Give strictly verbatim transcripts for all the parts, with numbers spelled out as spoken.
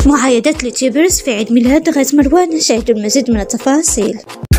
معايدة اليوتيوبرز في عيد ميلاد غيث مروان، شاهدوا المزيد من التفاصيل.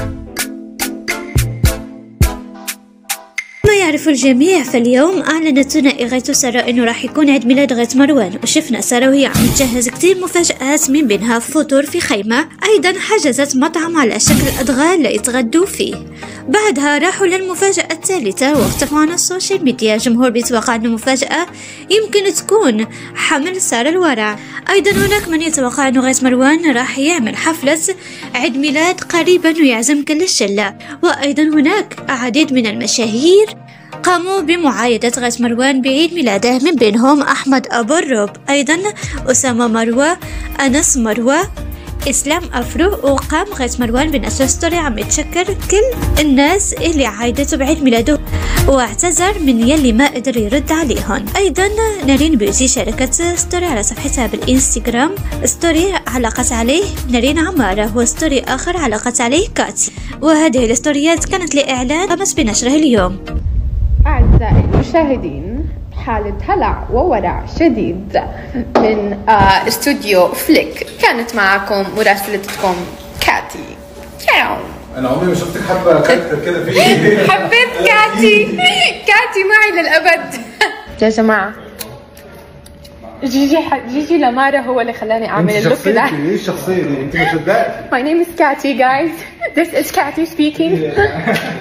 ما يعرف الجميع، فاليوم أعلنت ثنائي غيث وسارة إنه راح يكون عيد ميلاد غيث مروان، وشفنا سارة وهي عم تجهز كتير مفاجآت، من بينها فطور في خيمة، أيضا حجزت مطعم على شكل أدغال ليتغدوا فيه. بعدها راحوا للمفاجأة الثالثة واختفوا عن السوشيال ميديا. الجمهور بيتوقع أن المفاجأة يمكن تكون حمل سارة الورع. أيضا هناك من يتوقع أن غيث مروان راح يعمل حفلة عيد ميلاد قريبا ويعزم كل الشلة. وأيضا هناك العديد من المشاهير قاموا بمعايدة غيث مروان بعيد ميلاده، من بينهم أحمد أبو الرب، أيضا أسامة مروة، أنس مروة، إسلام أفرو. وقام غيث مروان بنشر ستوري عم يتشكر كل الناس اللي عايدته بعيد ميلاده، واعتذر من يلي ما قدر يرد عليهم. أيضا نارين بيوتي شاركت ستوري على صفحتها بالإنستغرام، ستوري علقت عليه نارين عمارة، وستوري آخر علقت عليه كاتي، وهذه الستوريات كانت لإعلان قامت بنشرها اليوم. أعزائي المشاهدين، حالة هلع وورع شديد من آه استوديو فليك، كانت معكم مراسلتكم كاتي. ياو أنا عمري ما شفتك حابة كاركتر كده فيه. حبيت كاتي، كاتي معي للأبد. يا جماعة جيجي جيجي لمارا هو اللي خلاني أعمل اللوك ده. ايه الشخصية دي؟ أنت مش صدقتي؟ My name is Cathy guys. This is Cathy speaking.